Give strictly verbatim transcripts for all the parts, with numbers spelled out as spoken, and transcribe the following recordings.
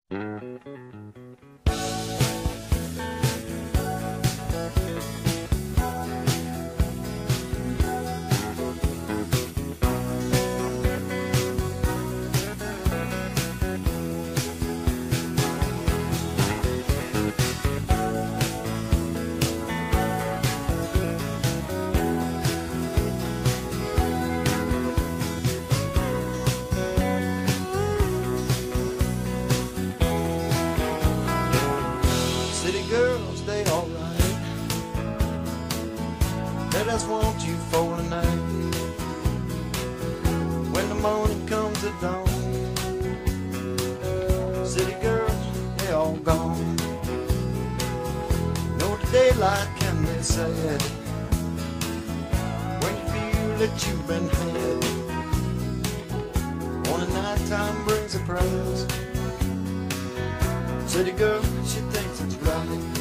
Girls, they alright. They just want you for the night. When the morning comes at dawn, city girls, they all gone. No, the daylight can be sad when you feel that you've been had. Only nighttime brings a prize. City girl, she thinks it's right.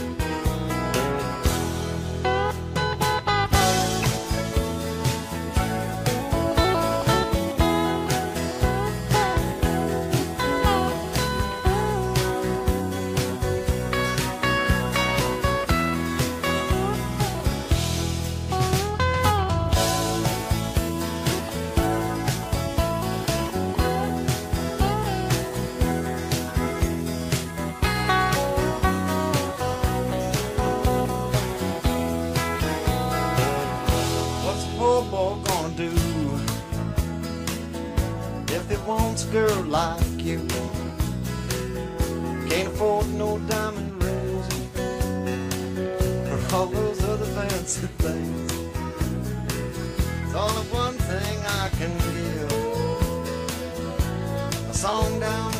Poor boy gonna do if he wants a girl like you? Can't afford no diamond rings or all those other fancy things. It's only one thing I can give, a song down